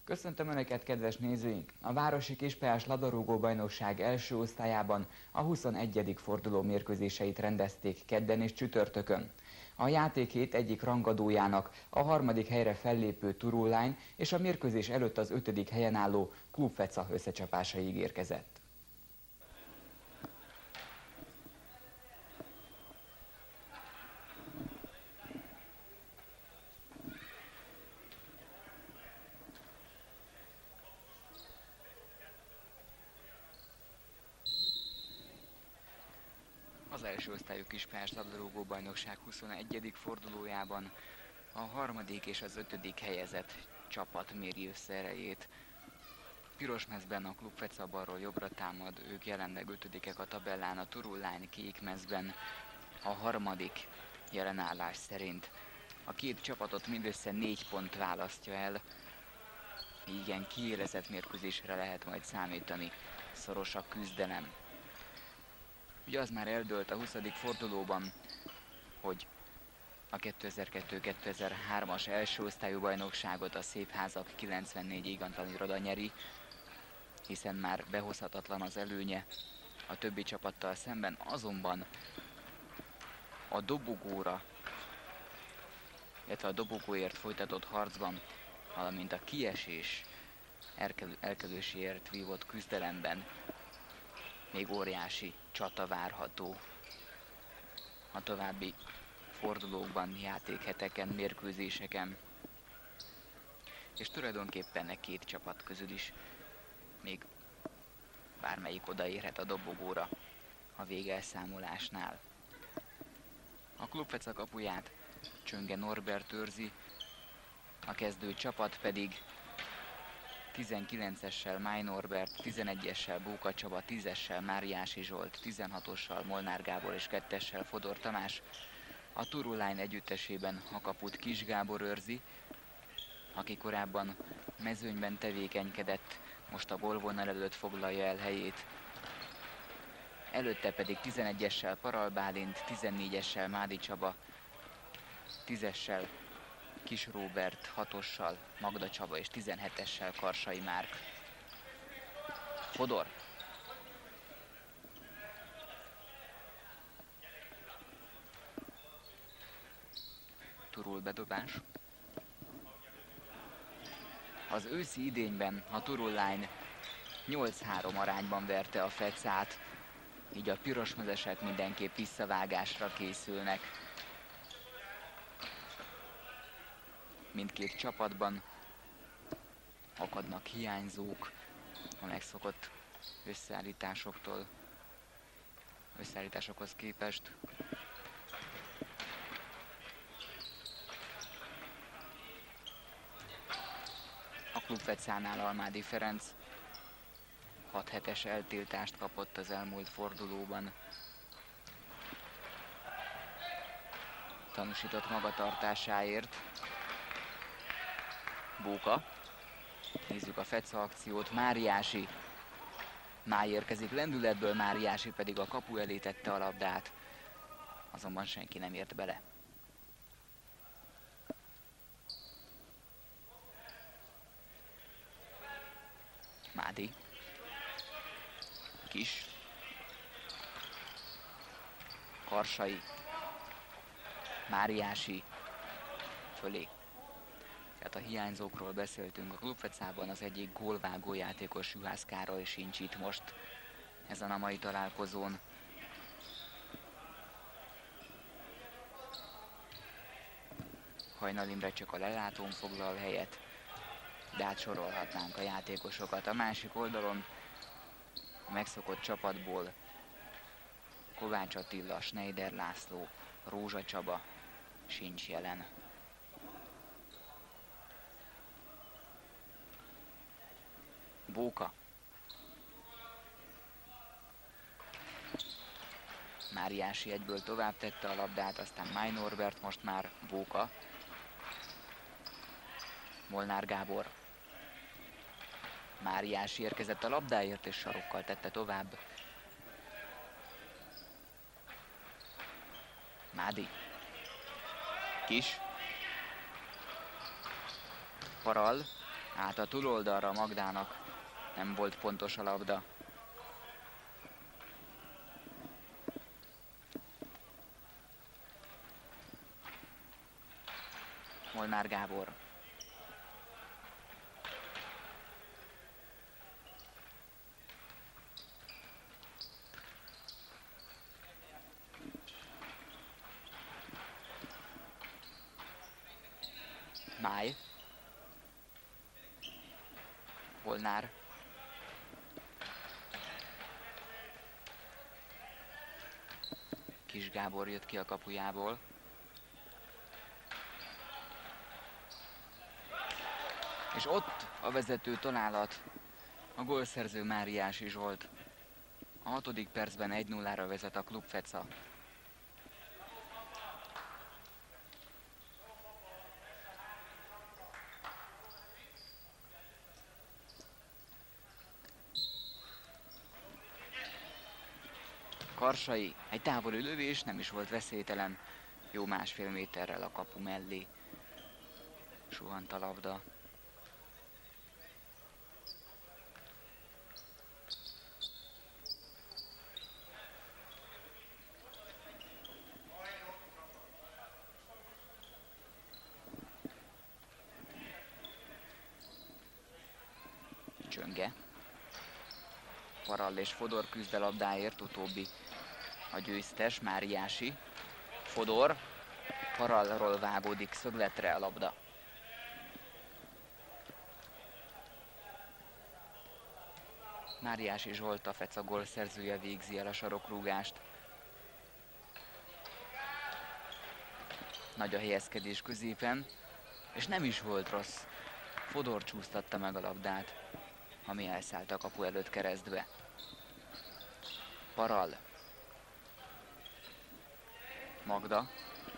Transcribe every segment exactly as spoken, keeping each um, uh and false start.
Köszöntöm Önöket, kedves nézőink! A Városi Kispályás labdarúgó bajnokság első osztályában a huszonegyedik forduló mérkőzéseit rendezték kedden és csütörtökön. A játékhét egyik rangadójának a harmadik helyre fellépő Turul Line és a mérkőzés előtt az ötödik helyen álló Klub Feca összecsapásaig érkezett. Az első osztályú Kispályás labdarúgó bajnokság huszonegyedik fordulójában a harmadik és az ötödik helyezett csapat méri össze erejét. Pirosmezben a Klub Feca balról jobbra támad, ők jelenleg ötödikek a tabellán, a Turul Line kékmezben a harmadik jelenállás szerint. A két csapatot mindössze négy pont választja el, igen, kiélezett mérkőzésre lehet majd számítani, szoros a küzdelem. Ugye az már eldőlt a huszadik fordulóban, hogy a kétezer-kettő kétezer-hármas első osztályú bajnokságot a Szépházak kilencvennégy igantlan iroda nyeri, hiszen már behozhatatlan az előnye a többi csapattal szemben, azonban a dobogóra, illetve a dobogóért folytatott harcban, valamint a kiesés elkerül, elkerüléséért vívott küzdelemben még óriási csata várható a további fordulókban, játékheteken, mérkőzéseken. És tulajdonképpen a két csapat közül is még bármelyik odaérhet a dobogóra a végelszámolásnál. A Klub Feca kapuját Csönge Norbert őrzi, a kezdő csapat pedig tizenkilencessel Máj Norbert, tizenegyessel Bóka Csaba, tízessel Máriási Zsolt, tizenhatossal Molnár Gábor és kettessel Fodor Tamás. A Turul Line együttesében a kaput Kis Gábor őrzi, aki korábban mezőnyben tevékenykedett, most a gólvonal előtt foglalja el helyét. Előtte pedig tizenegyessel Paral Bálint, tizennégyessel Mádi Csaba, tízessel Kis Róbert, hatossal Magda Csaba és tizenhetessel Karsai Márk. Fodor. Turul bedobás. Az őszi idényben a Turul Line nyolc három arányban verte a Fecát, így a pirosmezesek mindenképp visszavágásra készülnek. Mindkét csapatban akadnak hiányzók a megszokott összeállításoktól, összeállításokhoz képest. A Klub Fecánál Almádi Ferenc hat hetes eltiltást kapott az elmúlt fordulóban. Tanúsított magatartásáért. Bóka. Nézzük a Feca akciót. Máriási. Máj érkezik lendületből, Máriási pedig a kapu elé tette a labdát. Azonban senki nem ért bele. Mádi. Kis. Karsai. Máriási. Fölé. Tehát a hiányzókról beszéltünk. A Klub Fecában az egyik gólvágó játékos, Juhász Károly sincs itt most ezen a mai találkozón. Hajnal Imre csak a lelátón foglal helyet, de hát sorolhatnánk a játékosokat. A másik oldalon a megszokott csapatból Kovács Attila, Schneider László, Rózsa Csaba sincs jelen. Bóka. Máriási egyből tovább tette a labdát, aztán Máj Norbert, most már Bóka. Molnár Gábor. Máriási érkezett a labdáért és sarokkal tette tovább. Mádi. Kis. Paral. át a túloldalra Magdának, nem volt pontos a labda. Molnár Gábor. Máj. Molnár. Kis Gábor jött ki a kapujából. És ott a vezető találat, a gólszerző Máriási Zsolt. A hatodik percben egy nullára vezet a Klub Feca. Karsai, egy távoli lövés, nem is volt veszélytelen, jó másfél méterrel a kapu mellé suhant a labda. Csönge. Parall és Fodor küzd a labdáért, utóbbi a győztes, Máriási. Fodor, Parallról vágódik szögletre a labda. Máriási Zsolt, a Feca gólszerzője végzi el a sarokrúgást. Nagy a helyezkedés középen, és nem is volt rossz. Fodor csúsztatta meg a labdát, ami elszállt a kapu előtt keresztbe. Parall. Magda.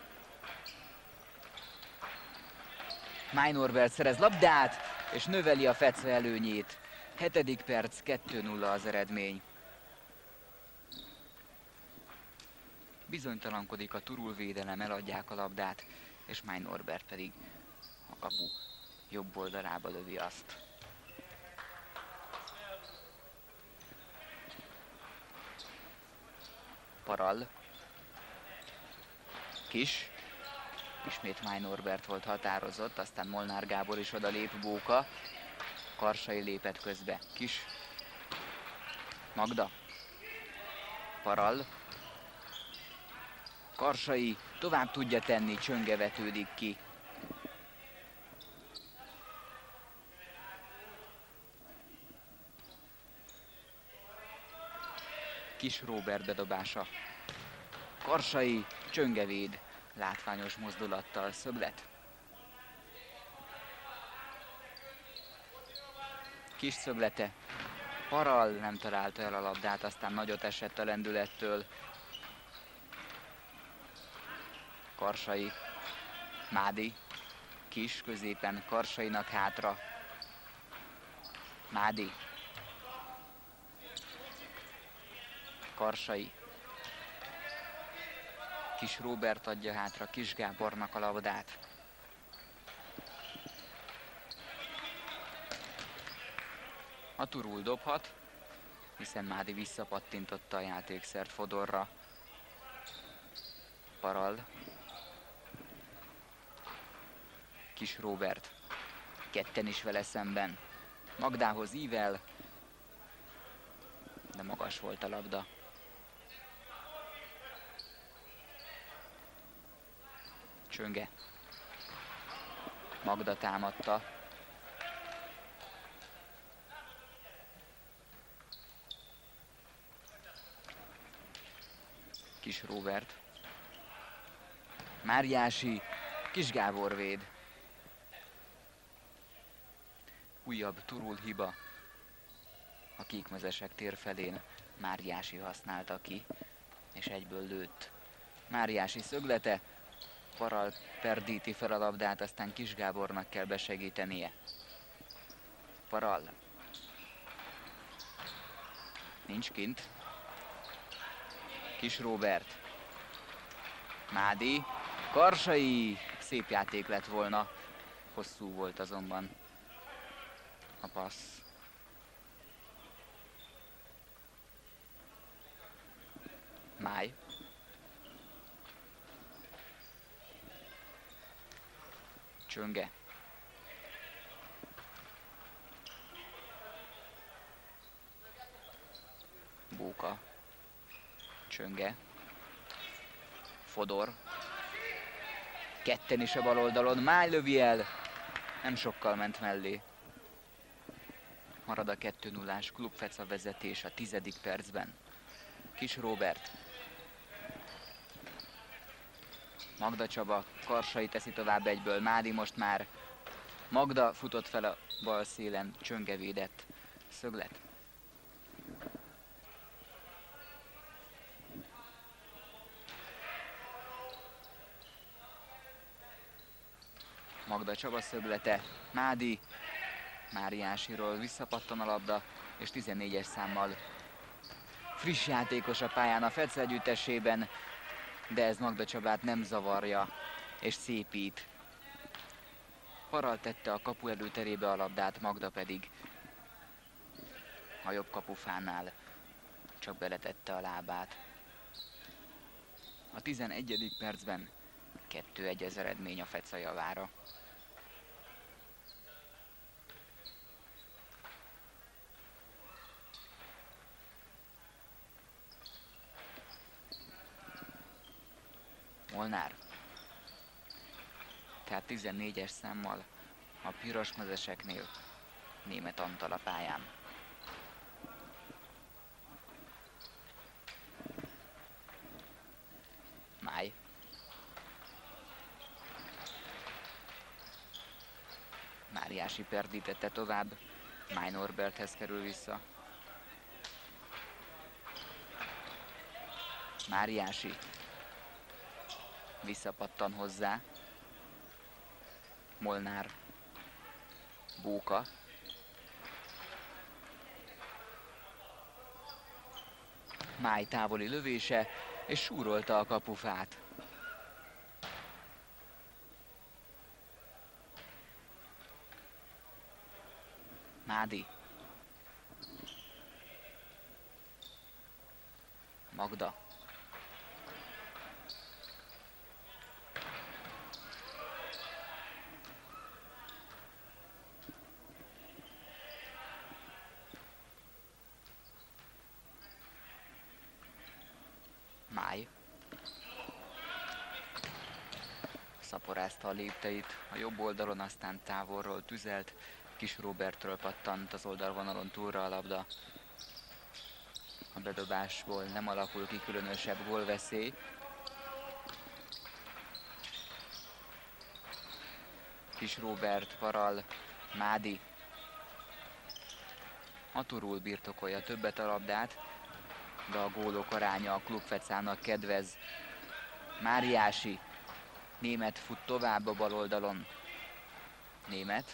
Máj Norbert szerez labdát, és növeli a Feca előnyét. Hetedik perc, kettő nulla az eredmény. Bizonytalankodik a Turul védelem, eladják a labdát, és Máj Norbert pedig a kapu jobb oldalába lövi azt. Parall. Kis. Ismét Máj Norbert volt határozott, aztán Molnár Gábor is oda lép, Bóka. Karsai lépett közbe. Kis. Magda. Parall. Karsai tovább tudja tenni, Csönge vetődik ki. Kis Róbert bedobása. Karsai, Csönge véd, látványos mozdulattal, szöglet. Kis szöglete. Parall nem találta el a labdát, aztán nagyot esett a lendülettől. Karsai, Mádi, Kis középen, Karsainak hátra. Mádi. Karsai. Kis Róbert adja hátra Kis Gábornak a labdát. A Turul dobhat, hiszen Mádi visszapattintotta a játékszert Fodorra. Parall. Kis Róbert. Ketten is vele szemben. Magdához ível, de magas volt a labda. Csönge. Magda támadta. Kis Róbert. Máriási, Kis Gábor véd. Újabb Turul hiba. A kékmezesek tér felén Máriási használta ki, és egyből lőtt. Máriási szöglete. Parall perdíti fel a labdát, aztán Kis Gábornak kell besegítenie. Parall. Nincs kint. Kis Róbert. Mádi. Karsai. Szép játék lett volna. Hosszú volt azonban. a passz. Máj. Csönge. Bóka. Csönge. Fodor. Ketten is a bal oldalon. Máj lövi el. Nem sokkal ment mellé. Marad a kettő nullás Klubfeca vezetés a tizedik percben. Kis Róbert. Magda Csaba Karsai teszi tovább egyből. Mádi most már. Magda futott fel a bal szélen. Csönge védett. Szöglet. Magda Csaba szöglete. Mádi. Máriásiról visszapattan a labda, és tizennégyes számmal friss játékos a pályán a Fece együttesében, de ez Magda Csabát nem zavarja, és szépít. Paral tette a kapu előterébe a labdát, Magda pedig a jobb kapufánál csak beletette a lábát. A tizenegyedik percben kettő egy az eredmény a Feca javára. Molnár. Tehát tizennégyes számmal a pirosmezeseknél Németh Antal a pályán. Máj. Máriási perdítette tovább, Máj Norberthez kerül vissza. Máriási visszapattan hozzá. Molnár. Bóka. Máj távoli lövése, és súrolta a kapufát. Mádi. Magda. Máj. Szaporázta a lépteit a jobb oldalon, aztán távolról tüzelt. Kis Róbertről pattant az oldalvonalon túlra a labda. A bedobásból nem alakul ki különösebb gólveszély. Kis Róbert, Paral, Mádi. Haturul birtokolja többet a labdát, de a gólok aránya a Klubfecának kedvez. Máriási. Németh fut tovább a bal oldalon. Németh.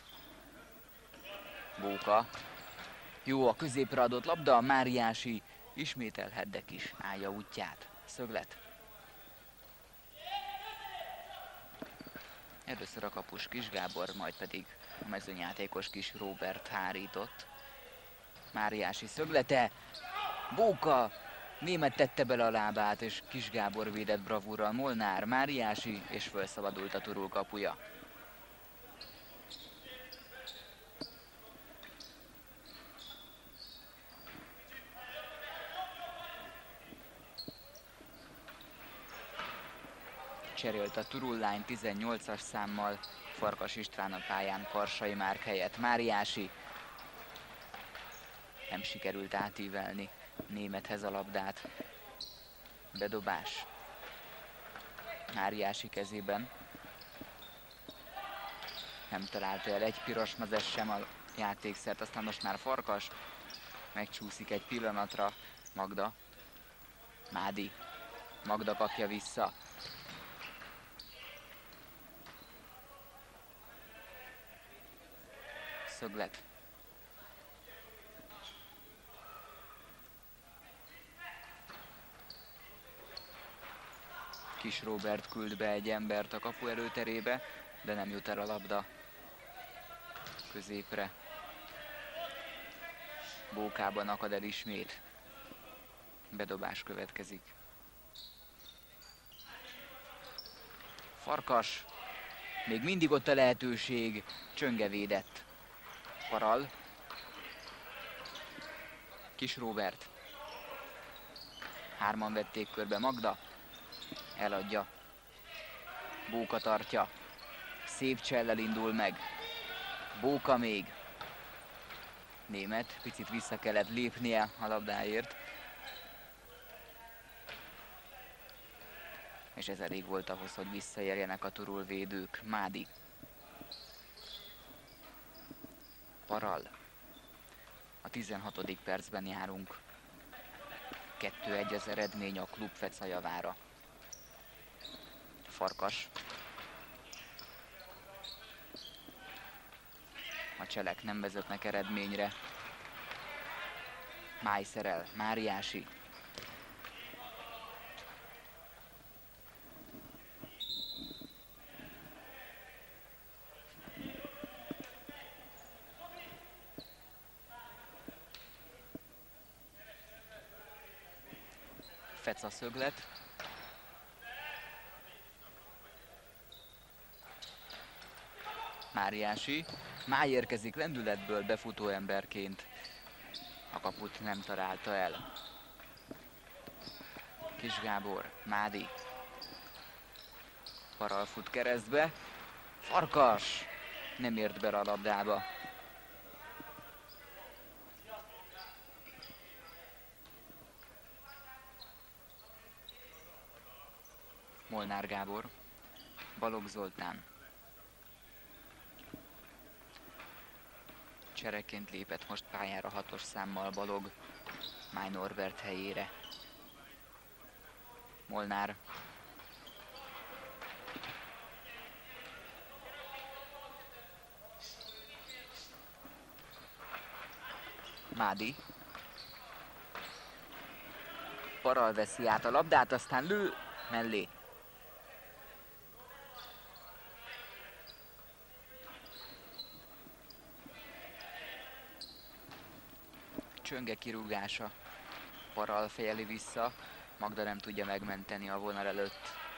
Bóka. Jó a középre adott labda, Máriási ismételhet, de kis állja útját. Szöglet. Először a kapus Kis Gábor, majd pedig a mezőnyjátékos Kis Róbert hárított. Máriási szöglete. Bóka. Németh tette bele a lábát, és Kis Gábor védett bravúrral. Molnár, Máriási, és felszabadult a Turul kapuja. Cserélt a Turul Line tizennyolcas számmal, Farkas István a pályán Karsai Márk helyett. Máriási. Nem sikerült átívelni Némethhez a labdát. Bedobás. Máriási kezében. Nem találta el egy pirosmezes sem a játékszert, aztán most már Farkas. Megcsúszik egy pillanatra. Magda. Mádi. Magda kapja vissza. Szöglet. Kis Róbert küld be egy embert a kapu előterébe, de nem jut el a labda középre. Bókában akad el ismét. Bedobás következik. Farkas. Még mindig ott a lehetőség. Csönge védett. Paral. Kis Róbert. Hárman vették körbe. Magda. Eladja. Bóka tartja. Szép csellel indul meg. Bóka még. Német. Picit vissza kellett lépnie a labdáért. És ez elég volt ahhoz, hogy visszaérjenek a Turul védők. Mádi. Paral. A tizenhatodik percben járunk. kettő egy az eredmény a klub Feca javára. Farkas. A cselek nem vezetnek eredményre. Májszerel, Máriási. Feca szöglet. Máriási. Máj érkezik lendületből befutó emberként. A kaput nem találta el. Kis Gábor, Mádi. Paral fut keresztbe. Farkas! Nem ért be a labdába. Molnár Gábor. Balogh Zoltán. Csereként lépett most pályára hatos számmal Balogh Máj Norbert helyére. Molnár. Mádi. Paral veszi át a labdát, aztán lő mellé. Csönge kirúgása. Paral fejeli vissza. Magda nem tudja megmenteni a vonal előtt.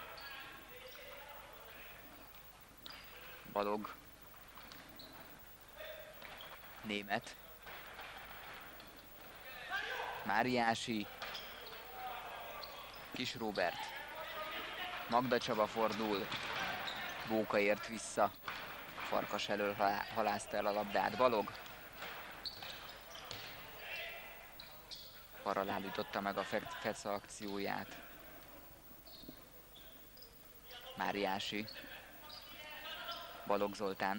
Balogh. Német. Máriási. Kis Róbert. Magda Csaba fordul. Bóka ért vissza. Farkas elől halázta el a labdát. Balogh. Paral állította meg a Feca akcióját. Máriási. Balogh Zoltán.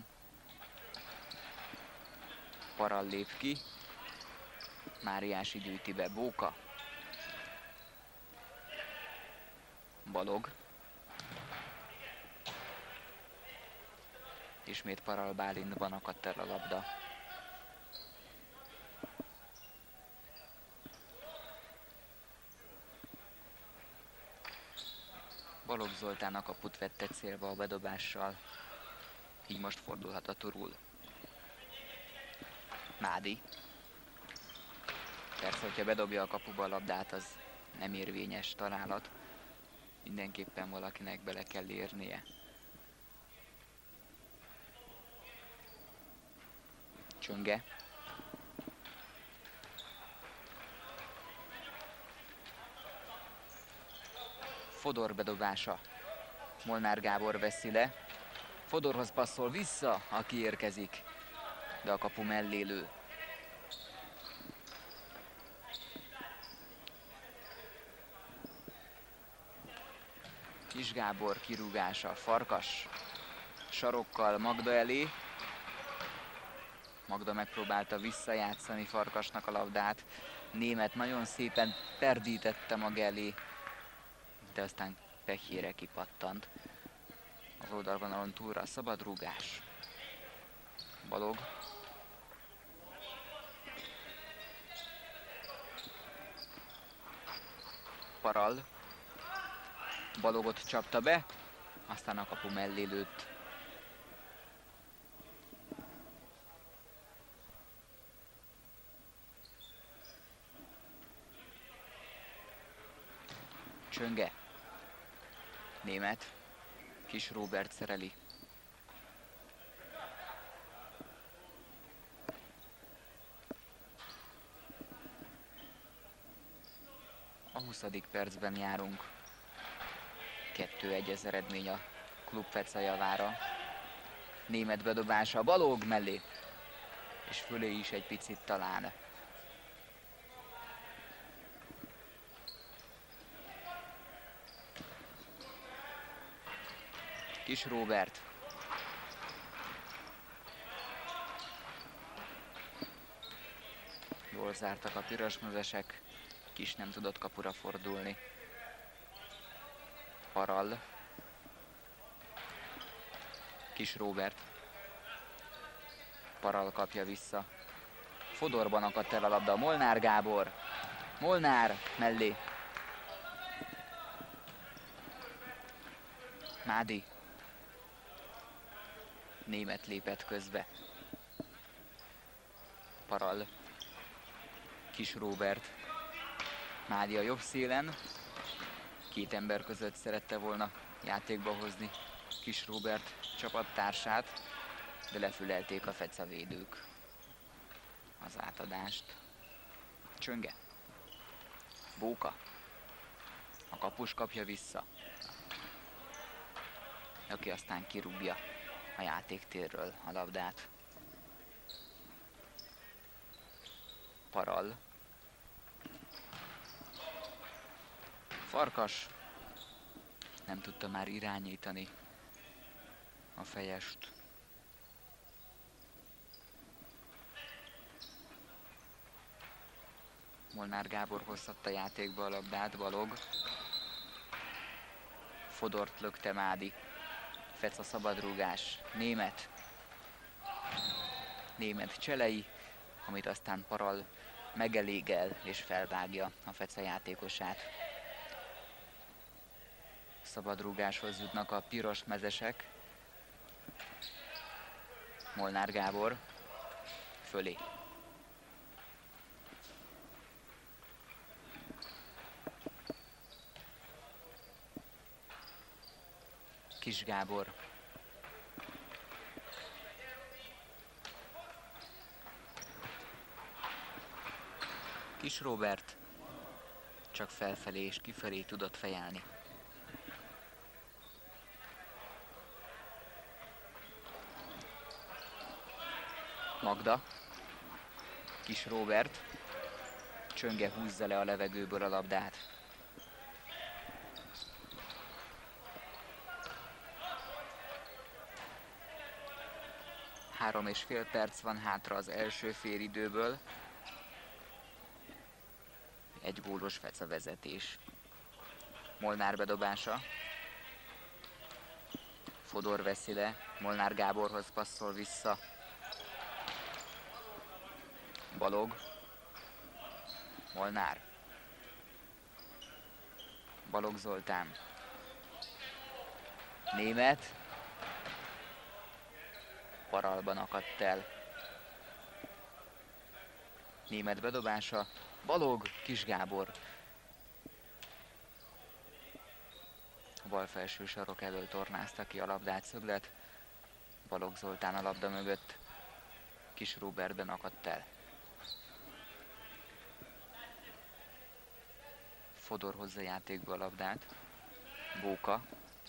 Paral lép ki. Máriási gyűjti be. Bóka. Balogh. Ismét Paral Bálintban akadt el a labda. Balogh Zoltán a kaput vette célba a bedobással. Így most fordulhat a Turul. Mádi. Persze, hogyha bedobja a kapuba a labdát, az nem érvényes találat. Mindenképpen valakinek bele kell érnie. Csönge. Fodor bedobása. Molnár Gábor veszi le. Fodorhoz passzol vissza, aki érkezik. De a kapu mellé lő. Kis Gábor kirúgása. Farkas. Sarokkal Magda elé. Magda megpróbálta visszajátszani Farkasnak a labdát. Német nagyon szépen perdítette maga elé, de aztán pehjére kipattant. Az oldalvonalon túlra szabad rúgás. Balogh. Paral. Balogot csapta be, aztán a kapu mellé lőtt. Csönge. Német. Kis Róbert szereli. A huszadik percben járunk. kettő egy az eredmény a klub Feca javára. Német bedobása Balog mellé. És fölé is egy picit talán. Kis Róbert. Jól zártak a pirosmezesek. Kis nem tudott kapura fordulni. Parall. Kis Róbert. Parall kapja vissza. Fodorban akadt el a labda. Molnár Gábor. Molnár mellé. Mádi. Német lépett közbe. Parall. Kis Róbert. Mádi a jobb szélen. Két ember között szerette volna játékba hozni Kis Róbert csapattársát, de lefülelték a Feca védők az átadást. Csönge. Bóka. A kapus kapja vissza, aki aztán kirúgja a játéktérről a labdát. Parall. Farkas nem tudta már irányítani a fejest. Molnár Gábor hoztatta játékba a labdát, Balog. Fodort lökte Mádi. Feca szabadrúgás. Német. Német Cselei, amit aztán Parall megelégel és felvágja a Feca játékosát. Szabadrúgáshoz jutnak a piros mezesek. Molnár Gábor fölé. Kis Gábor. Kis Róbert csak felfelé és kifelé tudott fejelni. Magda. Kis Róbert. Csönge húzza le a levegőből a labdát. Három és fél perc van hátra az első félidőből. Egy gólos Feca vezetés. Molnár bedobása. Fodor veszi le. Molnár Gáborhoz passzol vissza. Balog. Molnár. Balog Zoltán. Német. Parallban akadt el. Német bedobása. Balog, Kis Gábor. A bal felső sarok elől tornázta ki a labdát Szöglet. Balog Zoltán a labda mögött. Kis Róbertben akadt el. Fodor hozza játékba a labdát. Bóka.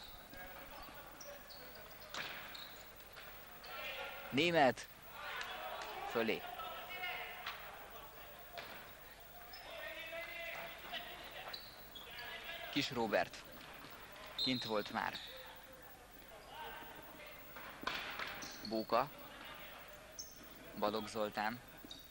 Német. Fölé. Kis Róbert. Kint volt már. Bóka. Balog Zoltán.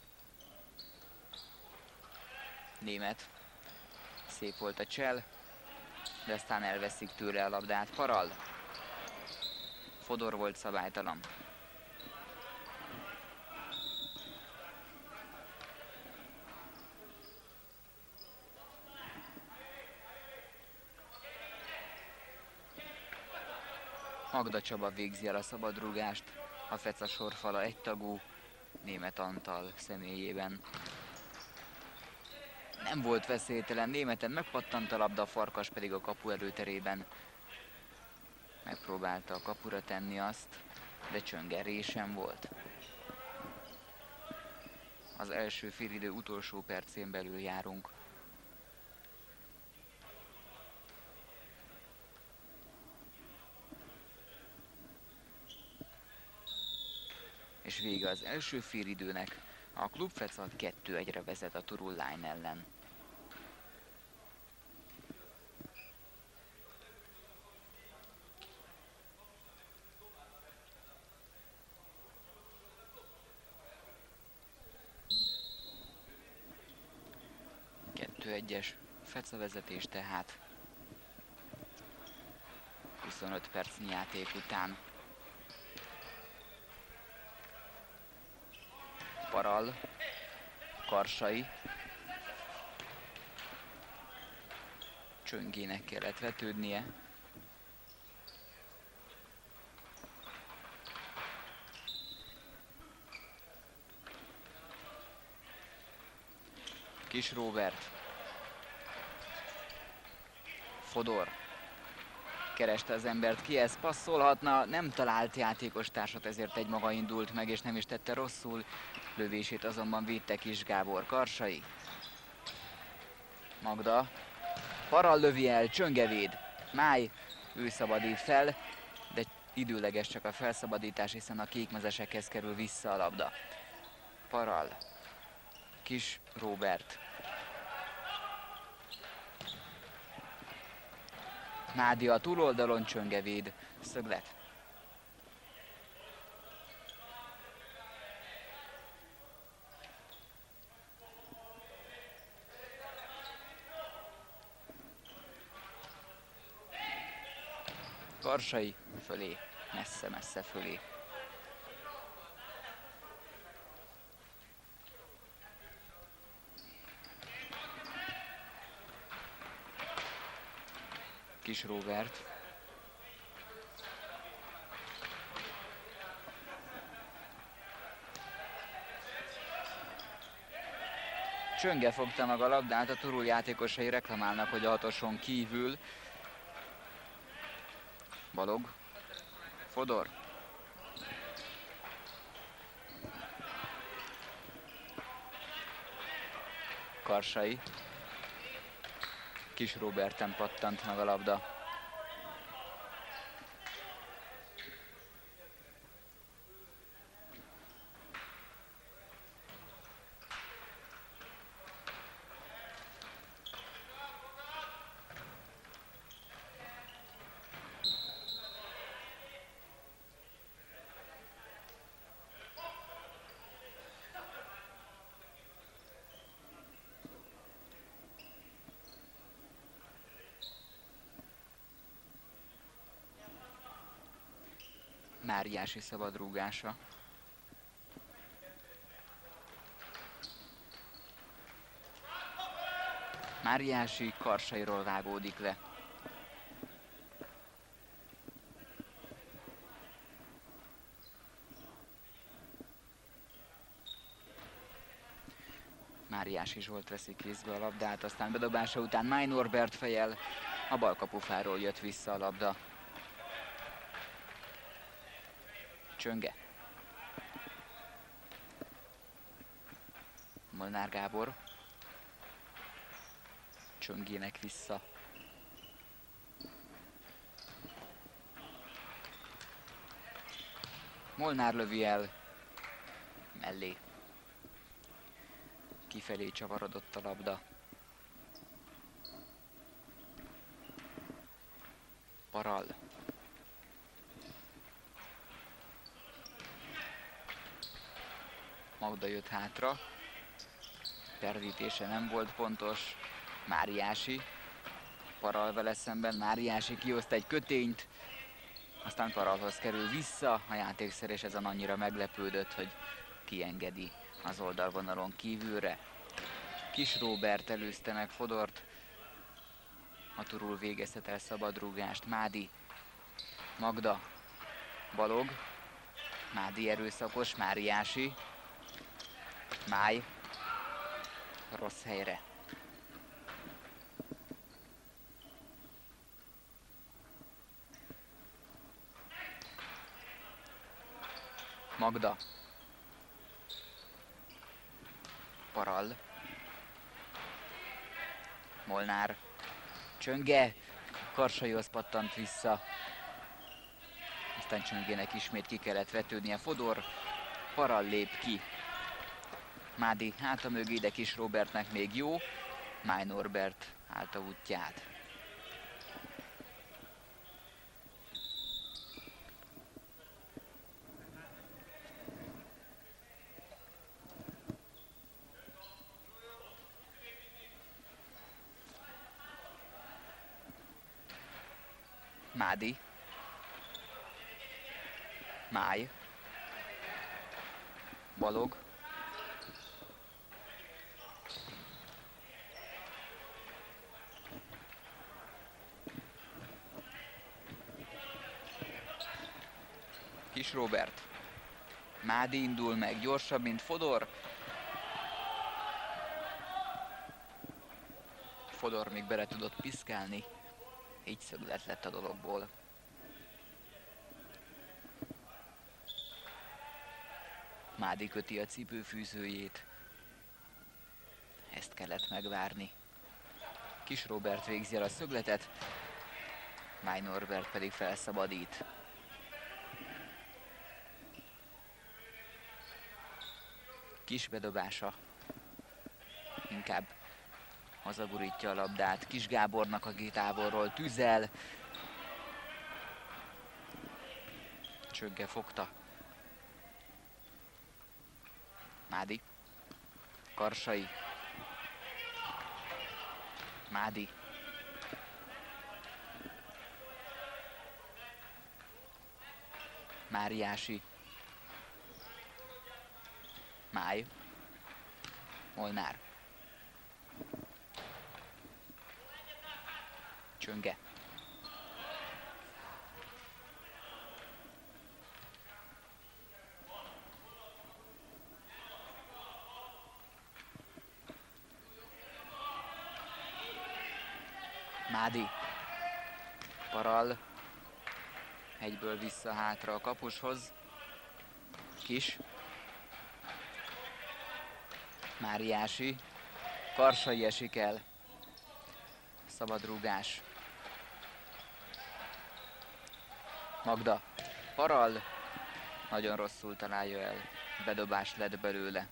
Német. Szép volt a csel, de aztán elveszik tőle a labdát. Parall. Fodor volt szabálytalan. Magda Csaba végzi el a szabadrúgást, a Feca sorfala egytagú, Német Antal személyében. Nem volt veszélytelen, németen megpattant a labda, a Farkas pedig a kapu előterében megpróbálta a kapura tenni azt, de Csönger résen volt. Az első félidő utolsó percén belül járunk. És vége az első félidőnek, a Klubfecat kettő egyre vezet a Turul Line ellen. kettő egyes Feca vezetés tehát huszonöt percnyi játék után. Parall, Karsai, Csöngének kellett vetődnie. Kis Róbert, Fodor, kereste az embert, kihez passzolhatna, nem talált játékos társat, ezért egy maga indult meg, és nem is tette rosszul. Lövését azonban védte Kis Gábor. Karsai, Magda, Parall lövi el, Csönge véd. Máj, ő szabadít fel, de időleges csak a felszabadítás, hiszen a kékmezesekhez kerül vissza a labda. Parall, Kis Róbert, Mádi a túloldalon, Csönge véd, szöglet. Karsai fölé, messze-messze fölé. Kis Róbert. Csönge fogta meg a labdát, a Turul játékosai reklamálnak, hogy a hatoson kívül. Balog, Fodor. Karsai. Kis Róberten pattant meg a labda. Máriási szabadrúgása. Máriási Karsairól vágódik le. Máriási Zsolt veszi kézbe a labdát, aztán bedobása után Máj Norbert fejel, a bal kapufáról jött vissza a labda. Csönge. Molnár Gábor. Csöngének vissza. Molnár lövi el. Mellé. Kifelé csavarodott a labda. Parall. Magda jött hátra. Perdítése nem volt pontos. Máriási. Parall vele szemben. Máriási kihozta egy kötényt. Aztán Parallhoz kerül vissza a játékszer, és ezen annyira meglepődött, hogy kiengedi az oldalvonalon kívülre. Kis Róbert előzte meg Fodort. A Turul végezhet el szabadrúgást. Mádi. Magda. Balog. Mádi erőszakos. Máriási. Máj. Rossz helyre Magda. Parall. Molnár. Csönge. Karsaihoz pattant vissza. Aztán Csöngének ismét ki kellett vetődnie. Fodor. Parall lép ki. Mádi háta mögé, de Kis Robertnek még jó. Máj Norbert állta útját. Mádi. Máj. Balog. Kis Robert. Mádi indul meg, gyorsabb, mint Fodor. Fodor még bele tudott piszkálni. Így szöglet lett a dologból. Mádi köti a cipőfűzőjét. Ezt kellett megvárni. Kis Robert végzi el a szögletet. Máj Norbert pedig felszabadít. Kis bedobása. Inkább hazagurítja a labdát. Kis Gábornak a távolról tüzel. Csögge fogta. Mádi. Karsai. Mádi. Máriási. Máj. Molnár. Csönge. Mádi. Parall. Egyből vissza hátra a kapushoz. Kis. Máriási. Karsai esik el. Szabadrúgás. Magda. Parall. Nagyon rosszul találja el. Bedobás lett belőle.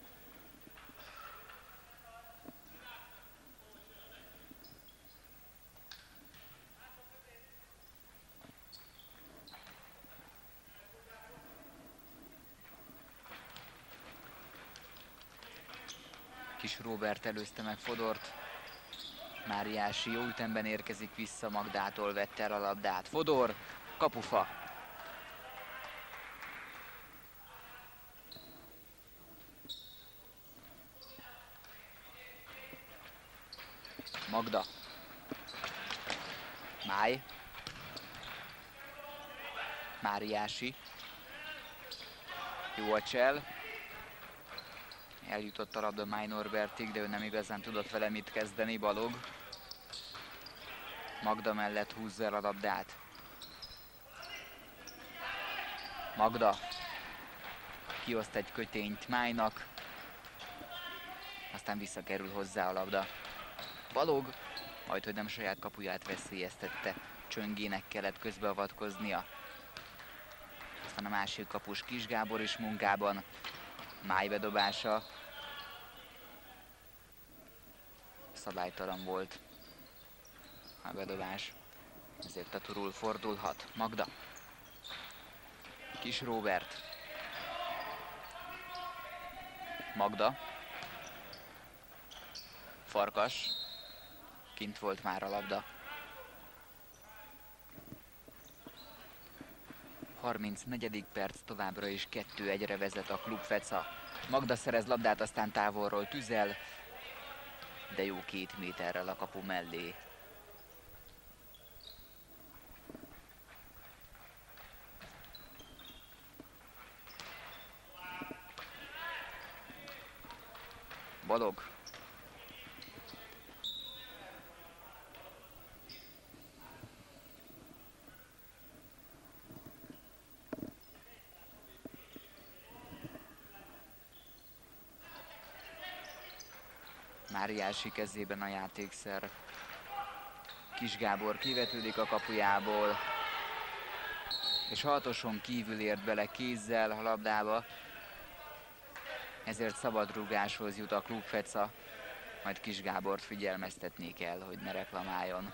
Kis Robert előzte meg Fodort. Máriási jó ütemben érkezik vissza, Magdától vette el a labdát. Fodor, kapufa. Magda. Máj. Máriási. Jó a csel. Eljutott a labda Máj Norbertig, de ő nem igazán tudott vele mit kezdeni. Balog. Magda mellett húzza el a labdát. Magda. Kioszt egy kötényt Májnak. Aztán visszakerül hozzá a labda. Balog. Majd, hogy nem saját kapuját veszélyeztette. Csöngének kellett közbeavatkoznia. Aztán a másik kapus Kis Gábor is munkában. Máj bedobása. Szabálytalan volt a bedobás, ezért a turul fordulhat. Magda. Kis Robert. Magda. Farkas. Kint volt már a labda. harmincnegyedik perc, továbbra is kettő egyre vezet a Klub Feca. Magda szerez labdát, aztán távolról tüzel, de jó két méterrel a kapu mellé. Balog. Máriási kezében a játékszer. Kis Gábor kivetődik a kapujából, és hatoson kívül ért bele kézzel a labdába, ezért szabadrúgáshoz jut a Klubfeca, majd Kis Gábort figyelmeztetni kell, hogy ne reklamáljon.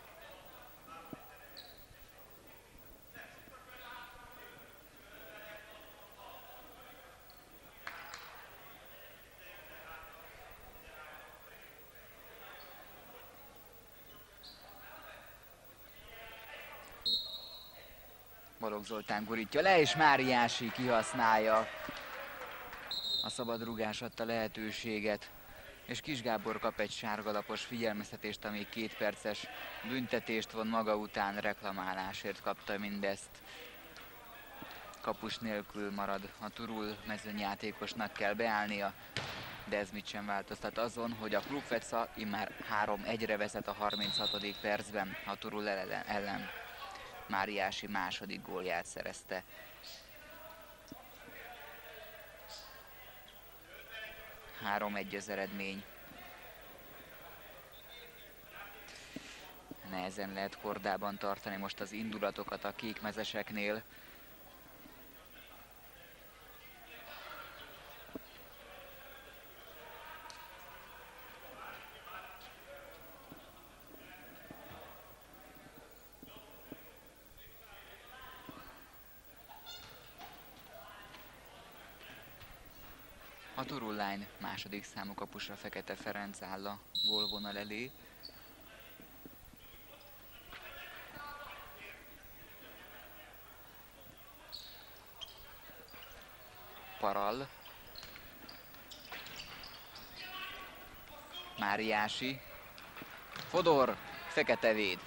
Balogh Zoltán gurítja le, és Máriási kihasználja a szabadrúgás adta lehetőséget, és Kis Gábor kap egy sárgalapos figyelmeztetést, ami két perces büntetést von maga után, reklamálásért kapta mindezt. Kapus nélkül marad a Turul, mezőnyjátékosnak kell beállnia, de ez mit sem változtat azon, hogy a Klubfeca immár három egyre vezet a harminchatodik percben a Turul ellen. Máriási második gólját szerezte. három egy az eredmény. Nehezen lehet kordában tartani most az indulatokat a kékmezeseknél. A Turul Line második számú kapusra Fekete Ferenc áll a gólvonal elé. Parall. Máriási. Fodor. Fekete véd.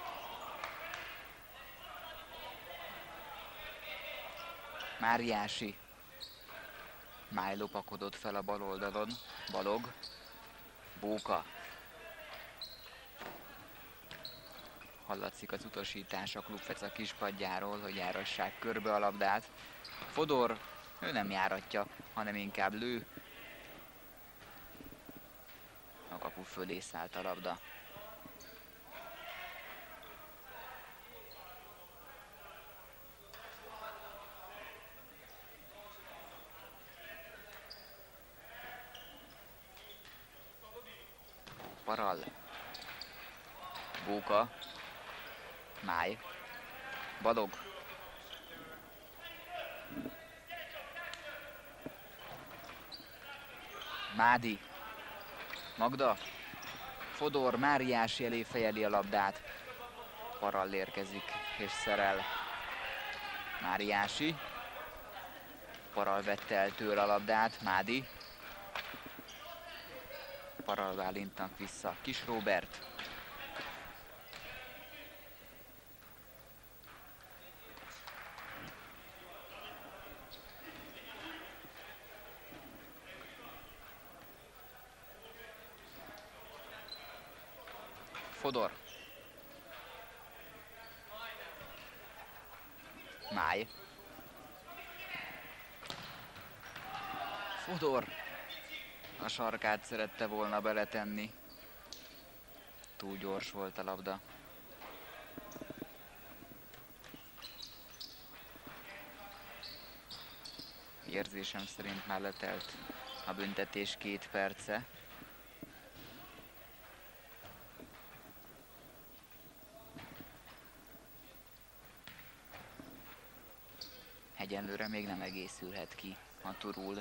Máriási. Máj lopakodott fel a bal oldalon. Balogh. Bóka. Hallatszik az utasítás a Klubfeca kispadjáról, hogy járassák körbe a labdát. Fodor, ő nem járatja, hanem inkább lő. A kapu fölé szállt a labda. Parall. Bóka. Máj. Balogh. Mádi. Magda. Fodor Máriási elé fejeli a labdát. Parall érkezik és szerel. Máriási. Parall vette el tőle a labdát. Mádi. Parall Bálintnak vissza. Kis Róbert. Fodor. Máj. Fodor. A sarkát szerette volna beletenni. Túl gyors volt a labda. Érzésem szerint már letelt a büntetés két perce. Egyenlőre még nem egészülhet ki a Turul.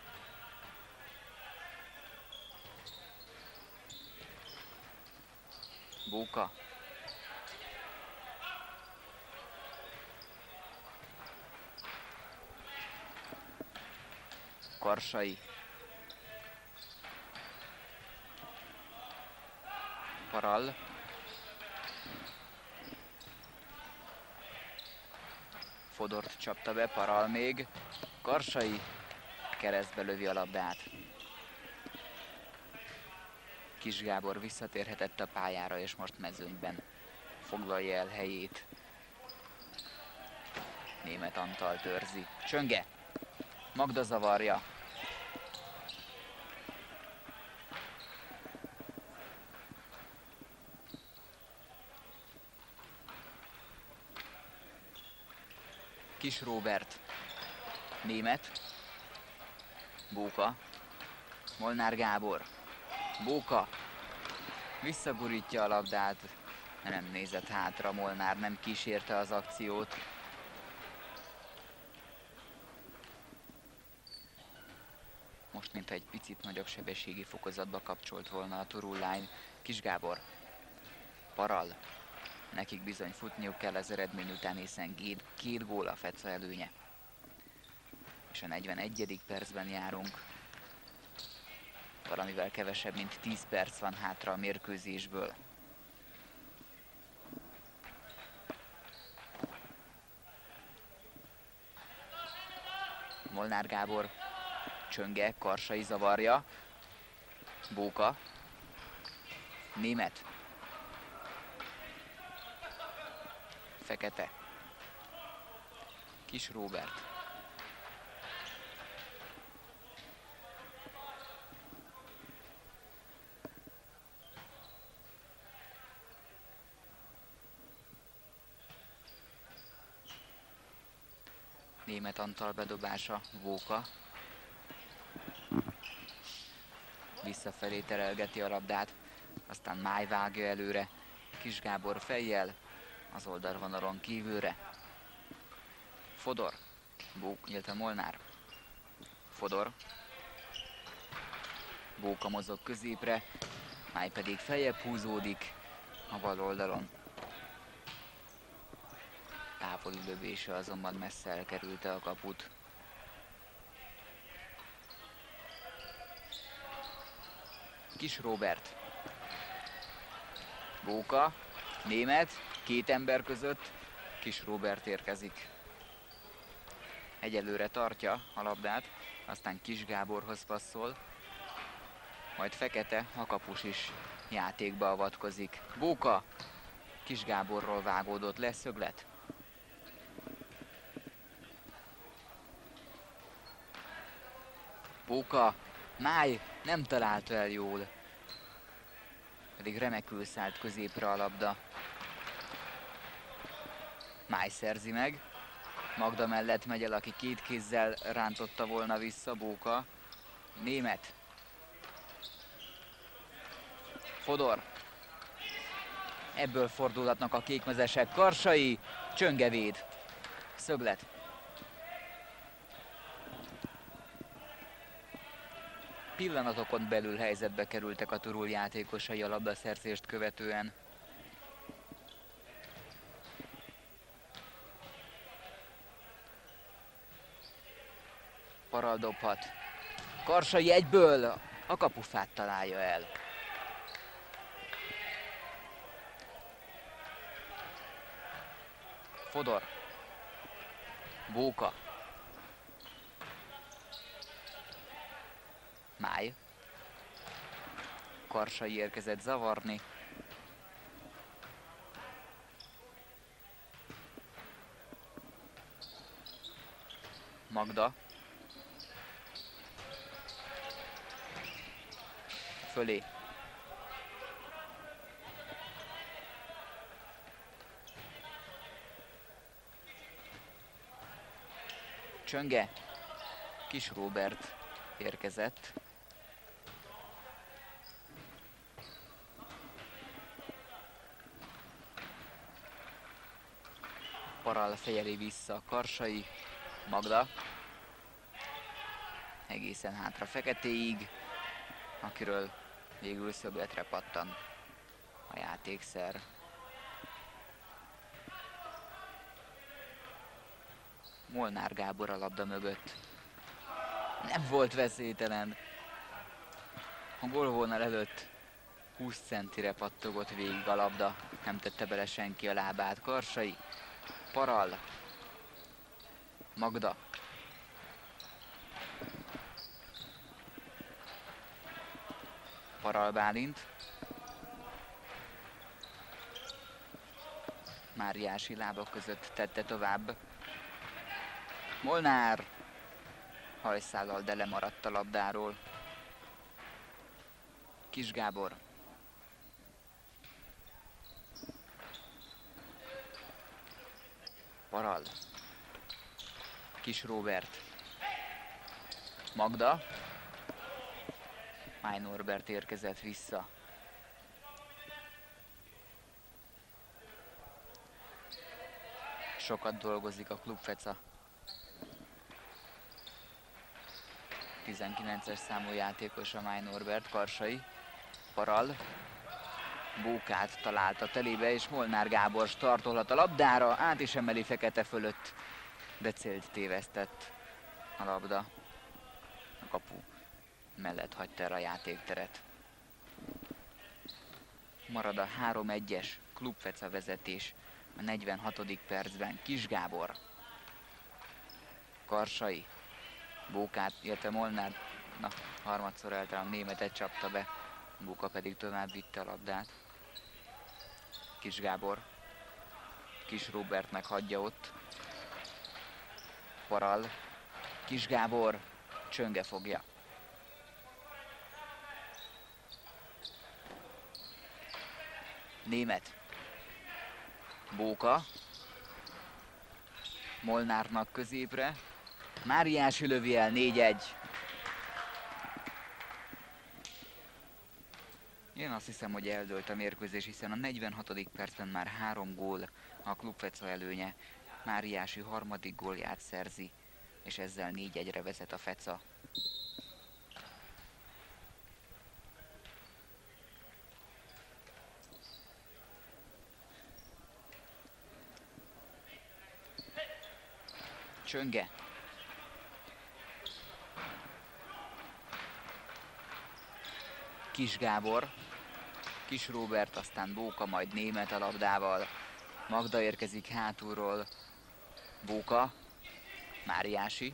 Bóka. Karsai. Parall. Fodort csapta be, Parall még. Karsai keresztbe lövi a labdát. Kis Gábor visszatérhetett a pályára, és most mezőnyben foglalja el helyét. Németh Antal törzi. Csönge. Magda zavarja. Kis Róbert, Német, Bóka, Molnár Gábor, Bóka, visszagurítja a labdát, nem nézett hátra, Molnár nem kísérte az akciót. Most mintha egy picit nagyobb sebességi fokozatba kapcsolt volna a Turul Line. Kis Gábor, Paral, nekik bizony futniuk kell az eredmény után, hiszen két, két gól a Feca előnye. És a negyvenegyedik percben járunk. Valamivel kevesebb, mint tíz perc van hátra a mérkőzésből. Molnár Gábor, Csönge, Karsai zavarja. Bóka, Német, Fekete, Kis Róbert, Német Antal bedobása, Bóka, visszafelé terelgeti a labdát, aztán Máj vágja előre, Kis Gábor fejjel, az oldalvonalon kívülre. Fodor, Bók, illetve Molnár. Fodor, Bóka mozog középre, Máj pedig feljebb húzódik a bal oldalon. Távoli lövése azonban messze elkerülte a kaput. Kis Róbert, Bóka, Német, két ember között, Kis Róbert érkezik. Egyelőre tartja a labdát, aztán Kis Gáborhoz passzol, majd Fekete, a kapus is játékba avatkozik. Bóka, Kis Gáborról vágódott le, szöglet. Bóka, Máj nem találta el jól, pedig remekül szállt középre a labda. Máj szerzi meg, Magda mellett megy el, aki két kézzel rántotta volna vissza. Bóka, Német, Fodor, ebből fordulhatnak a kékmezesek. Karsai, Csönge véd, szöglet. Pillanatokon belül helyzetbe kerültek a Turul játékosai a labdaszerzést követően. Paral dobhat. Karsai egyből a kapufát találja el. Fodor, Bóka, Máj, Karsai érkezett zavarni. Magda, fölé. Csönge, Kis Róbert érkezett. Paral fejeli vissza, Karsai, Magda. Egészen hátra Feketéig, akiről végül szögletre pattan a játékszer. Molnár Gábor a labda mögött. Nem volt veszélytelen. A gólvonal előtt húsz centire pattogott végig a labda. Nem tette bele senki a lábát. Karsai, Paral, Magda. Paral Bálint. Máriási lábak között tette tovább. Molnár hajszállal, de lemaradt a labdáról. Kis Gábor. Paral. Kis Róbert. Magda. Máj Norbert érkezett vissza. Sokat dolgozik a Klubfeca. tizenkilences számú játékos a Máj Norbert, Karsai. Paral. Bókát talált a telébe, és Molnár Gábor startolhat a labdára, át is emeli Fekete fölött, de célt tévesztett a labda. A kapu mellett hagyta el a játékteret. Marad a három egyes Klubfeca vezetés a negyvenhatodik percben. Kis Gábor. Karsai. Bókát, illetve Molnár, na, harmadszor eltalán Németet csapta be, Bóka pedig tovább vitte a labdát. Kis Gábor. Kis Róbertnek hagyja ott. Paral. Kis Gábor. Csönge fogja. Német. Bóka. Molnárnak középre. Máriási lövi el, négy egy. Én azt hiszem, hogy eldőlt a mérkőzés, hiszen a negyvenhatodik percben már három gól a Klubfeca előnye. Máriási harmadik gólját szerzi, és ezzel négy egyre vezet a Feca. Csönge. Kis Gábor. Kis Róbert, aztán Bóka, majd Német a labdával. Magda érkezik hátulról. Bóka. Máriási.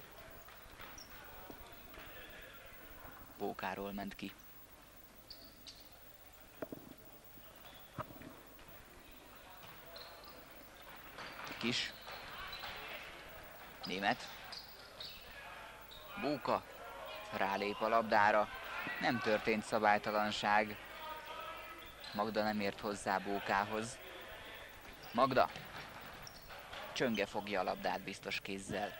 Bókáról ment ki. Kis. Német. Bóka. Rálép a labdára. Nem történt szabálytalanság. Magda nem ért hozzá Bókához. Magda. Csönge fogja a labdát biztos kézzel.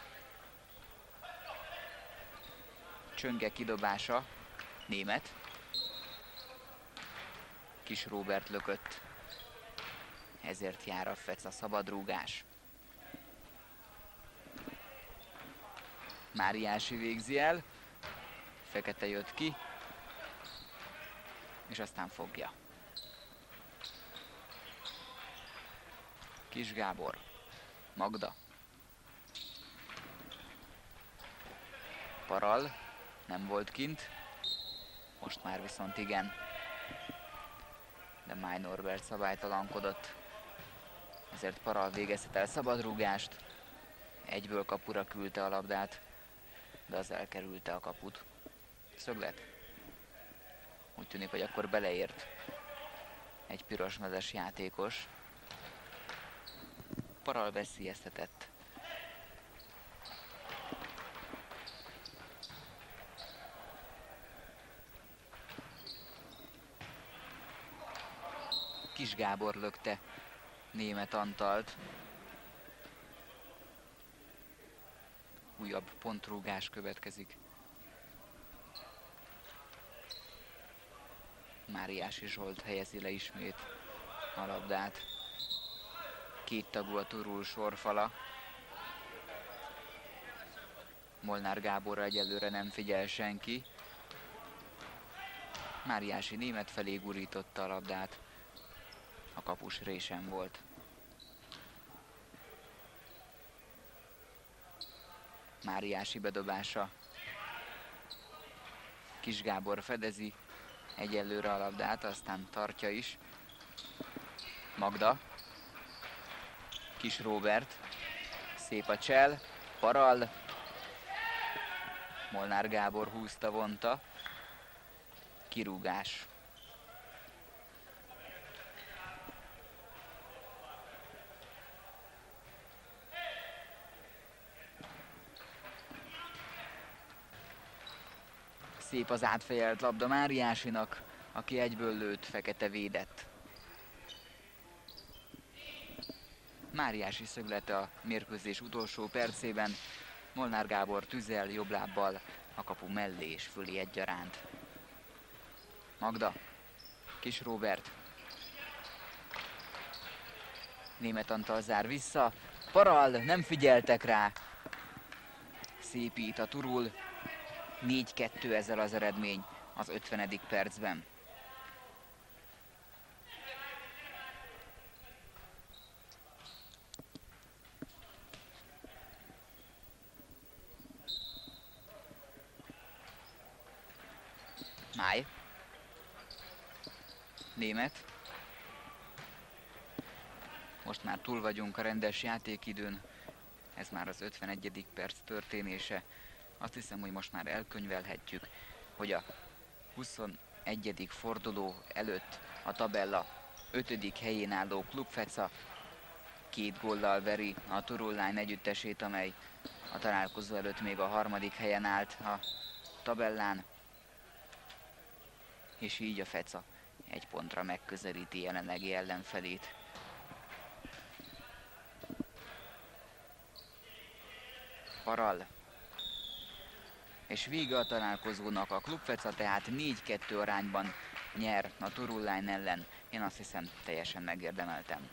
Csönge kidobása. Német. Kis Róbert lökött. Ezért jár a Feca szabadrúgás. Máriási végzi el. Fekete jött ki. És aztán fogja. Kis Gábor. Magda. Paral. Nem volt kint. Most már viszont igen. De Máj Norbert szabálytalankodott. Ezért Paral végezhet el szabadrúgást. Egyből kapura küldte a labdát, de az elkerülte a kaput. Szöglet. Úgy tűnik, hogy akkor beleért egy pirosmezes játékos. Paral veszélyeztetett. Kis Gábor lökte Német Antalt. Újabb pontrúgás következik. Máriási Zsolt helyezi le ismét a labdát. Két tagú a Turul sorfala. Molnár Gáborra egyelőre nem figyel senki. Máriási Német felé gurította a labdát. A kapus résen volt. Máriási bedobása. Kis Gábor fedezi egyelőre a labdát, aztán tartja is. Magda. Kis Róbert. Szép a csel. Paral. Molnár Gábor húzta, vonta. Kirúgás. Szép az átfejelt labda Máriásinak, aki egyből lőtt, Fekete védett. Máriási szöglete a mérkőzés utolsó percében. Molnár Gábor tüzel jobb lábbal a kapu mellé és fölé egyaránt. Magda, Kis Róbert. Németh Antal zár vissza. Paral, nem figyeltek rá. Szépít a Turul. négy kettő ezzel az eredmény az ötvenedik percben. Máj. Németh. Most már túl vagyunk a rendes játékidőn. Ez már az ötvenegyedik perc történése. Azt hiszem, hogy most már elkönyvelhetjük, hogy a huszonegyedik forduló előtt a tabella ötödik helyén álló Klubfeca két góllal veri a Turul Line együttesét, amely a találkozó előtt még a harmadik helyen állt a tabellán. És így a Feca egy pontra megközelíti jelenlegi ellenfelét. Paral. És vége a találkozónak, a Klubfeca tehát négy kettő arányban nyer a Turul Line ellen. Én azt hiszem, teljesen megérdemeltem.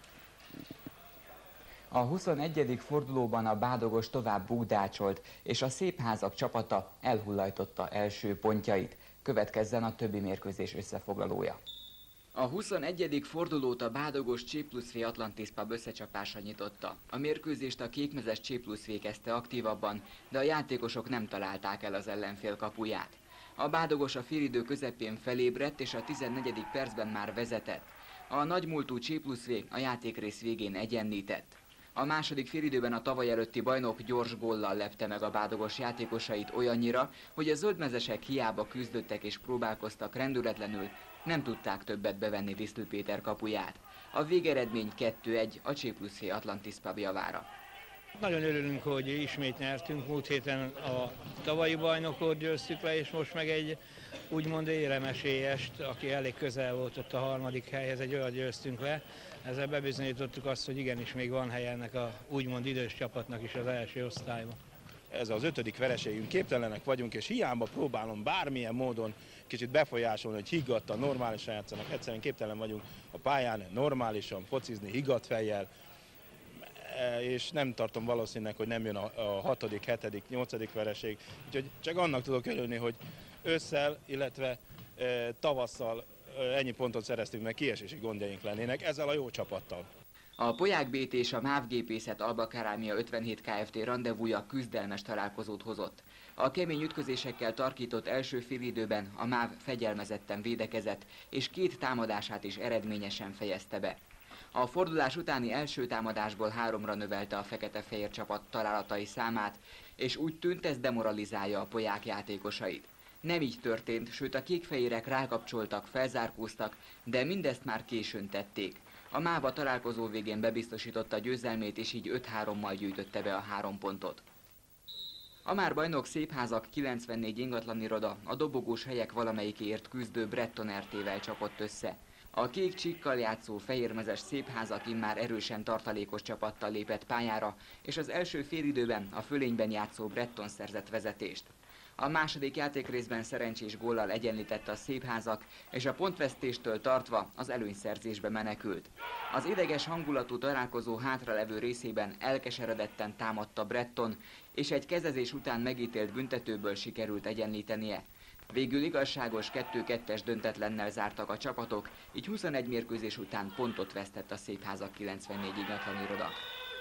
A huszonegyedik fordulóban a Bádogos tovább bukdácsolt, és a Szépházak csapata elhullajtotta első pontjait. Következzen a többi mérkőzés összefoglalója. A huszonegyedik fordulót a Bádogos Csé plusz V Atlantis Pub összecsapása nyitotta. A mérkőzést a kékmezes Csé plusz V kezdte aktívabban, de a játékosok nem találták el az ellenfél kapuját. A Bádogos a félidő közepén felébredt, és a tizennegyedik percben már vezetett. A nagymúltú Csé plusz V a játékrész végén egyenlített. A második félidőben a tavaly előtti bajnok gyors góllal lepte meg a Bádogos játékosait olyannyira, hogy a zöldmezesek hiába küzdöttek és próbálkoztak rendületlenül, nem tudták többet bevenni Disztl Péter kapuját. A végeredmény kettő egy a Csé plusz V Atlantis Pub javára. Nagyon örülünk, hogy ismét nyertünk. Múlt héten a tavalyi bajnokot győztük le, és most meg egy úgymond éremesélyest, aki elég közel volt ott a harmadik helyhez, egy olyat győztünk le. Ezzel bebizonyítottuk azt, hogy igenis még van hely ennek a úgymond idős csapatnak is az első osztályban. Ez az ötödik vereségünk, képtelenek vagyunk, és hiába próbálom bármilyen módon kicsit befolyásolni, hogy higgadtan, normálisan játszanak. Egyszerűen képtelen vagyunk a pályán normálisan focizni, higgadt fejjel, és nem tartom valószínűleg, hogy nem jön a hatodik, hetedik, nyolcadik vereség. Úgyhogy csak annak tudok örülni, hogy ősszel, illetve e, tavasszal e, ennyi pontot szereztünk, meg kiesési gondjaink lennének ezzel a jó csapattal. A Poják bé té és a MÁV Gépészet Alba Kerámia ötvenhét Kft. Rendezvúja küzdelmes találkozót hozott. A kemény ütközésekkel tarkított első félidőben a MÁV fegyelmezetten védekezett, és két támadását is eredményesen fejezte be. A fordulás utáni első támadásból háromra növelte a fekete-fehér csapat találatai számát, és úgy tűnt, ez demoralizálja a Poják játékosait. Nem így történt, sőt a kékfehérek rákapcsoltak, felzárkóztak, de mindezt már későn tették. A MÁV a találkozó végén bebiztosította a győzelmét, és így öt hárommal gyűjtötte be a három pontot. A már bajnok Szépházak kilencvennégy ingatlaniroda a dobogós helyek valamelyikéért küzdő Breton er té-vel csapott össze. A kék csíkkal játszó fehérmezes Szépházak immár erősen tartalékos csapattal lépett pályára, és az első félidőben a fölényben játszó Breton szerzett vezetést. A második játékrészben szerencsés góllal egyenlítette a Szépházak, és a pontvesztéstől tartva az előnyszerzésbe menekült. Az ideges hangulatú találkozó hátralevő részében elkeseredetten támadta Breton, és egy kezezés után megítélt büntetőből sikerült egyenlítenie. Végül igazságos kettő kettes döntetlennel zártak a csapatok, így huszonegy mérkőzés után pontot vesztett a Szépházak kilencvennégy ingatlaniroda.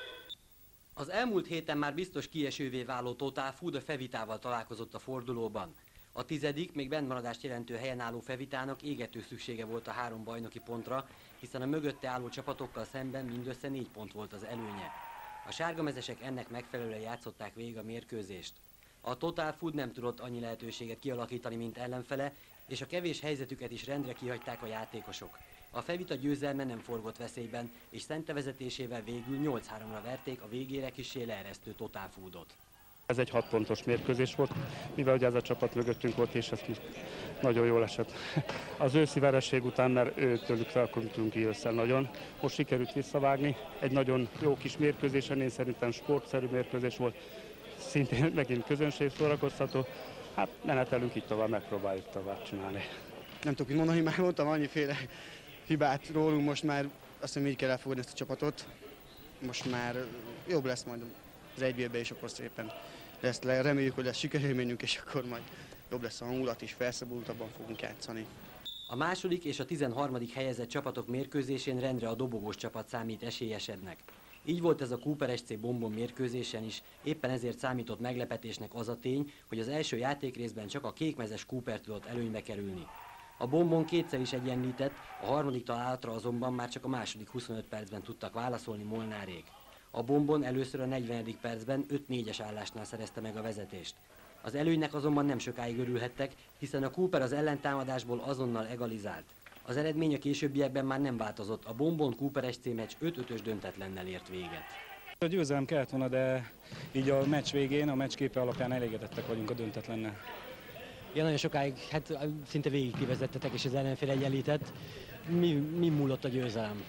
Az elmúlt héten már biztos kiesővé váló Total Food a Fevitával találkozott a fordulóban. A tizedik, még bennmaradást jelentő helyen álló Fevitának égető szüksége volt a három bajnoki pontra, hiszen a mögötte álló csapatokkal szemben mindössze négy pont volt az előnye. A sárgamezesek ennek megfelelően játszották végig a mérkőzést. A Total Food nem tudott annyi lehetőséget kialakítani, mint ellenfele, és a kevés helyzetüket is rendre kihagyták a játékosok. A Fevita győzelme nem forgott veszélyben, és szente vezetésével végül nyolc háromra verték a végére kissé leeresztő Total Foodot. Ez egy hat pontos mérkőzés volt, mivel ugye ez a csapat mögöttünk volt, és ez nagyon jól esett. Az őszi vereség után, mert őtőlük felkontunk ki össze nagyon. Most sikerült visszavágni, egy nagyon jó kis mérkőzésen, én szerintem sportszerű mérkőzés volt, szintén megint közönség szórakoztató. Hát menetelünk így tovább, megpróbáljuk tovább csinálni. Nem tudok mit mondani, már mondtam annyiféle hibát rólunk, most már azt hiszem így kell elfogadni ezt a csapatot. Most már jobb lesz majd az egybélbe, és akkor szépen lesz, reméljük, hogy lesz sikerélményünk, és akkor majd jobb lesz a hangulat is, felszabadultabban fogunk játszani. A második és a tizenharmadik helyezett csapatok mérkőzésén rendre a dobogós csapat számít esélyesebbnek. Így volt ez a Cooper es cé Bombon mérkőzésen is, éppen ezért számított meglepetésnek az a tény, hogy az első játékrészben csak a kékmezes Cooper tudott előnybe kerülni. A Bombon kétszer is egyenlített, a harmadik találatra azonban már csak a második huszonöt percben tudtak válaszolni Molnárék. A Bombon először a negyvenedik percben öt négyes állásnál szerezte meg a vezetést. Az előnynek azonban nem sokáig örülhettek, hiszen a Cooper az ellentámadásból azonnal egalizált. Az eredmény a későbbiekben már nem változott, a Bombon Cooper es cé meccs öt ötös döntetlennel ért véget. A győzelem kellett volna, de így a meccs végén, a meccs képe alapján elégedettek vagyunk a döntetlennel. Ja, nagyon sokáig, hát szinte végig kivezettetek, és az ellenfél egyenlített. Mi, mi múlott a győzelem?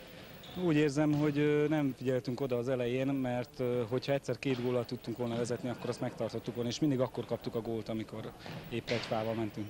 Úgy érzem, hogy nem figyeltünk oda az elején, mert hogyha egyszer két góllal tudtunk volna vezetni, akkor azt megtartottuk volna, és mindig akkor kaptuk a gólt, amikor épp egy fával mentünk.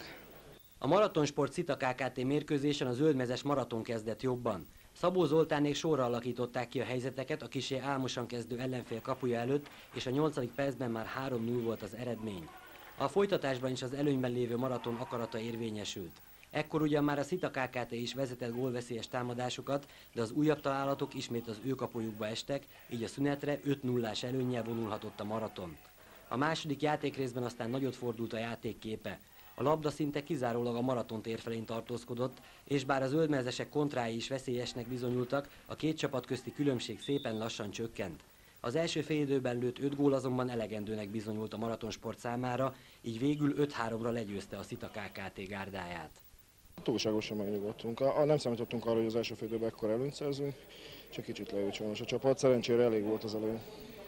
A Maratonsport Szita ká ká té mérkőzésen a zöldmezes maraton kezdett jobban. Szabó Zoltánék sorra alakították ki a helyzeteket a kissé álmosan kezdő ellenfél kapuja előtt, és a nyolcadik percben már három null volt az eredmény. A folytatásban is az előnyben lévő maraton akarata érvényesült. Ekkor ugyan már a Szita ká ká té is vezetett gólveszélyes támadásokat, de az újabb találatok ismét az ő kapujukba estek, így a szünetre öt nullás előnnyel vonulhatott a maraton. A második játékrészben aztán nagyot fordult a játék képe. A labda szinte kizárólag a maraton térfelén tartózkodott, és bár az zöldmezesek kontrái is veszélyesnek bizonyultak, a két csapat közti különbség szépen lassan csökkent. Az első félidőben lőtt öt gól azonban elegendőnek bizonyult a Maratonsport számára, így végül öt háromra legyőzte a Szita ká ká té gárdáját. Túlságosan megnyugodtunk. A, a, nem számítottunk arra, hogy az első félidőben ekkor előnyt szerzünk, csak kicsit lejött sajnos a csapat. Szerencsére elég volt az elő.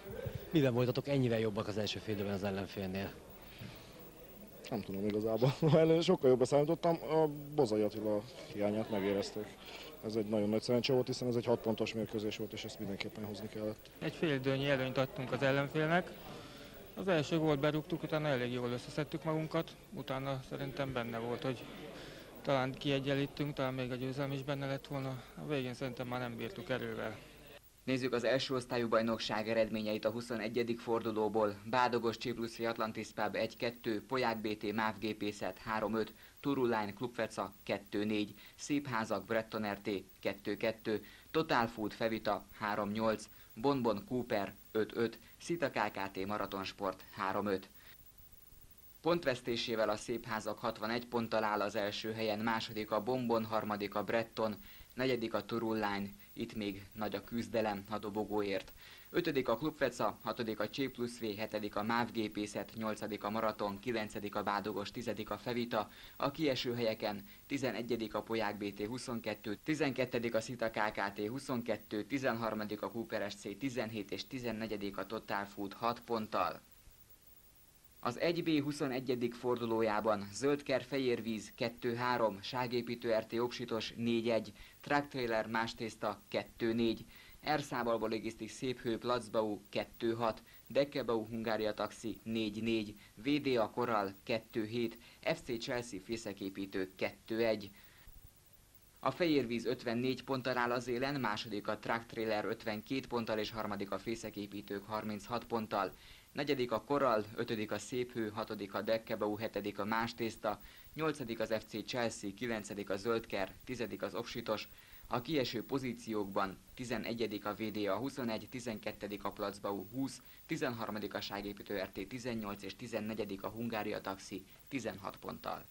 Miben voltatok ennyivel jobbak az első félidőben az ellenfélnél? Nem tudom igazából. Sokkal jobban számítottam, a Bozai Attila hiányát megérezték. Ez egy nagyon nagy szerencse volt, hiszen ez egy hat pontos mérkőzés volt, és ezt mindenképpen hozni kellett. Egy félidőnyi előnyt adtunk az ellenfélnek. Az első gólt berúgtuk, utána elég jól összeszedtük magunkat, utána szerintem benne volt, hogy talán kiegyenlítünk, talán még a győzelem is benne lett volna. A végén szerintem már nem bírtuk erővel. Nézzük az első osztályú bajnokság eredményeit a huszonegyedik fordulóból. Bádogos Csipluszfi Atlantis Pub egy kettő, Poják bé té MÁV Gépészet három öt, Turul-Line Klubfeca kettő négy, Szépházak Bretton er té kettő kettő, Total Food Fevita három nyolc, Bonbon Cooper öt öt, Szita ká ká té Maratonsport három öt. Pontvesztésével a Szépházak hatvanegy ponttal áll az első helyen, második a Bonbon, harmadik a Bretton, negyedik a Turul-Line, itt még nagy a küzdelem a dobogóért. ötödik a Klubfeca, hatodik a Csipluszfi, hetedik a MÁV Gépészet, nyolcadik a Maraton, kilencedik a Bádogos, tizedik a Fevita, a kieső helyeken tizenegyedik a Poják bé té huszonkettő, tizenkettedik a Szita ká ká té huszonkettő, tizenharmadik a Cooper es cé tizenhét és tizennegyedik a Total Food hat ponttal. Az egy bé huszonegyedik fordulójában Zöldker-Fejérvíz kettő három, Ságépítő er té Opsitos négy egy, Truck Trailer Mástészta kettő négy, Erszábalba Logisztik Széphő Placbau kettő hat, Dekkebau Hungária Taxi négy négy, vé dé á Korral kettő hét, ef cé Chelsea Fészeképítő kettő egy. A Fejérvíz ötvennégy ponttal áll az élen, második a Truck Trailer ötvenkét ponttal és harmadik a Fészeképítők harminchat ponttal. Negyedik a Korral, ötödik a Széphő, hatodik a Dekkebau, hetedik a Mástészta, nyolcadik az ef cé Chelsea, kilencedik a Zöldker, tizedik az Opsitos, a kieső pozíciókban tizenegyedik a vé dé á huszonegy, tizenkettedik a Placbau húsz, tizenharmadik a Ságépítő er té tizennyolc és tizennegyedik a Hungária Taxi tizenhat ponttal.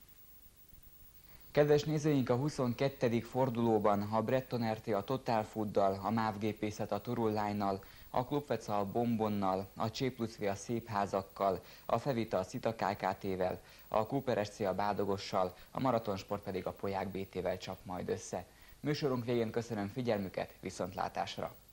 Kedves nézőink, a huszonkettedik fordulóban a Bretton er té a Total Fooddal, a MÁV Gépészet a Turul-Line-nal, a Klubfeca a Bonbonnal, a Csipluszfi a Szépházakkal, a Fevita a Szita ká ká té-vel, a Cooper es cé a Bádogossal, a Maratonsport pedig a Poják bé té-vel csap majd össze. Műsorunk végén köszönöm figyelmüket, viszontlátásra!